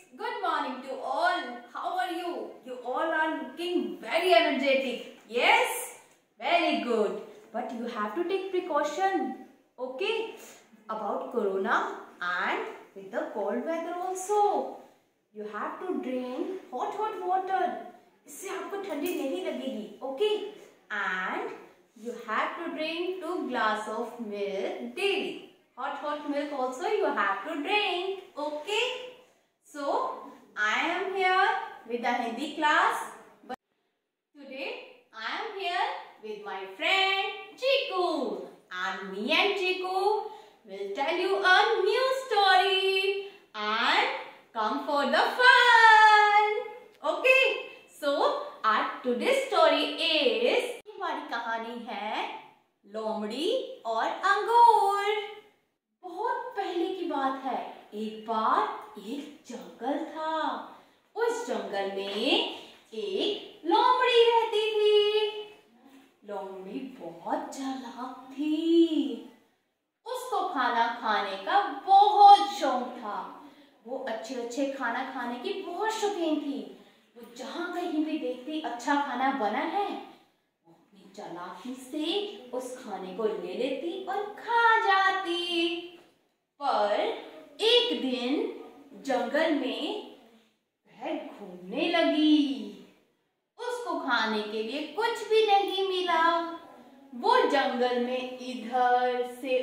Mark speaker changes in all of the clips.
Speaker 1: Good morning to all. How are you? You all are looking very energetic. Yes? Very good. But you have to take precaution. Okay? About corona and with the cold weather also. You have to drink hot water. इससे आपको ठंडी नहीं लगेगी. Okay? And you have to drink 2 glasses of milk daily. Hot milk also you have to drink. Okay? So, I am here with the Hindi class. But today, I am here with my friend Chiku. And me and Chiku will tell you a new story and come for the fun. Okay? So, our today's story is हमारी कहानी है लोमड़ी और अंगूर। बहुत पहले की बात है। एक बार एक जंगल था। उस जंगल में एक लोमड़ी रहती थी। लोमड़ी बहुत चालाक थी। उसको खाना खाने का बहुत शौक था। वो अच्छे खाना खाने की बहुत शौकीन थी। वो जहाँ कहीं भी देखती अच्छा खाना बना है, वो अपनी चालाकी से उस खाने को ले लेती और खा जाती। पर एक दिन जंगल में वह घूमने लगी। उसको खाने के लिए कुछ भी नहीं मिला। वो जंगल में इधर से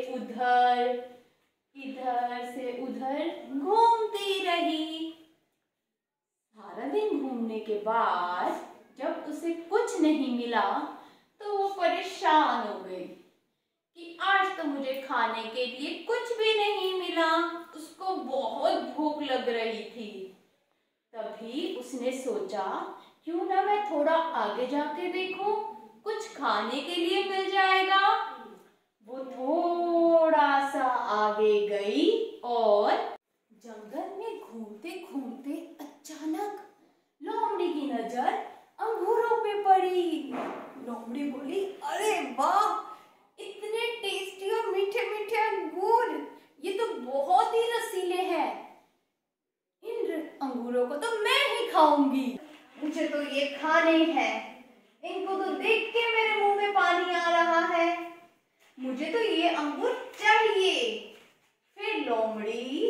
Speaker 1: उधर घूमती रही। सारा दिन घूमने के बाद जब उसे कुछ नहीं मिला तो वो परेशान हो गई कि आज तो मुझे खाने के लिए कुछ भी नहीं मिला। उसको बहुत भूख लग रही थी। तभी उसने सोचा क्यों ना मैं थोड़ा आगे जाके देखूं, कुछ खाने के लिए मिल जाएगा। वो थोड़ा सा आगे गई और जंगल में घूमते घूमते अचानक लोमड़ी की नजर अंगूरों पे पड़ी। लोमड़ी बोली, अरे वाह, इतने टेस्टी और मीठे मीठे अंगूर, ये तो बहुत ही रसीले हैं। इन अंगूरों को तो मैं ही खाऊंगी। मुझे तो ये खाने हैं। इनको तो देख के मेरे मुंह में पानी आ रहा है। मुझे तो ये अंगूर चाहिए। फिर लोमड़ी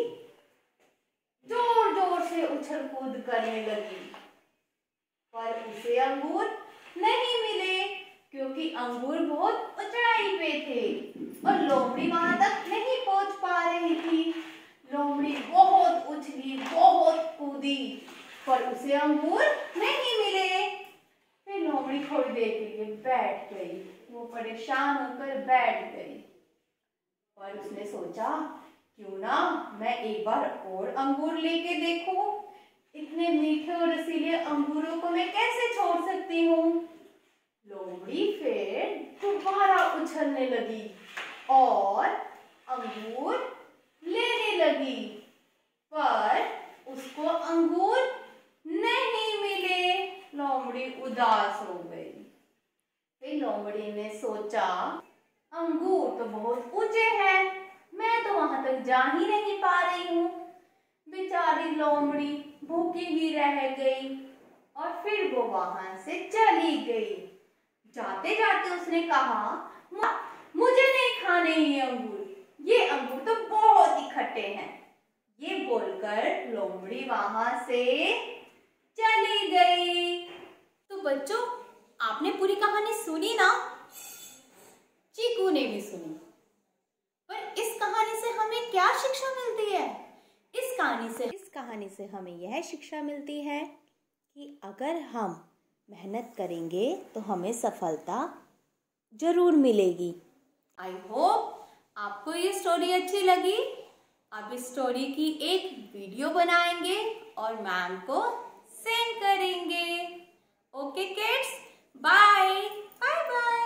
Speaker 1: जोर से उछल कूद करने लगी, पर उसे अंगूर नहीं मिले क्योंकि अंगूर बहुत ऊंचाई पे थे और लोमड़ी वहां तक नहीं पहुंच पा रही थी। लोमड़ी बहुत उछली, बहुत कूदी, पर उसे अंगूर नहीं मिले। फिर लोमड़ी थोड़ी देर के लिए बैठ गई। वो परेशान होकर बैठ गई। पर उसने सोचा क्यों ना मैं एक बार और अंगूर लेके देखूं। इतने मीठे और रसीले अंगूरों को मैं कैसे छोड़ सकती हूँ। लोमड़ी फिर दोबारा उछलने लगी और अंगूर लेने लगी, पर उसको अंगूर नहीं मिले। लोमड़ी उदास हो गई। फिर लोमड़ी ने सोचा अंगूर तो बहुत ऊंचे हैं, मैं तो वहां तक जा ही नहीं पा रही हूँ। बेचारी लोमड़ी भूखी ही रह गई और फिर वो वहां से चली गई। जाते जाते उसने कहा, मुझे नहीं खाने ये अंगूर तो बहुत ही खट्टे हैं। ये बोलकर लोमड़ी वहां से चली गई। तो बच्चों, आपने पूरी कहानी सुनी ना? चीकू ने भी सुनी। पर इस कहानी से हमें क्या शिक्षा मिलती है? इस कहानी से हमें यह शिक्षा मिलती है कि अगर हम मेहनत करेंगे तो हमें सफलता जरूर मिलेगी। आई होप आपको ये स्टोरी अच्छी लगी। आप इस स्टोरी की एक वीडियो बनाएंगे और मैम को सेंड करेंगे। Okay kids, bye bye bye.